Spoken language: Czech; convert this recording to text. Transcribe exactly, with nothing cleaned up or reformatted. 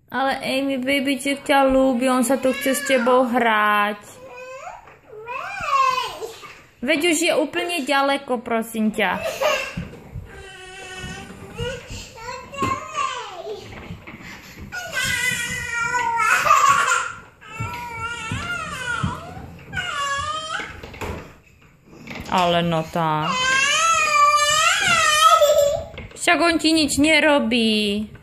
Ale Amy, babyček ťa ľúbi, on sa tu chce s tebou hrať. Veď už je úplne ďaleko, prosím ťa. Ale no tak. Však on ti nič nerobí.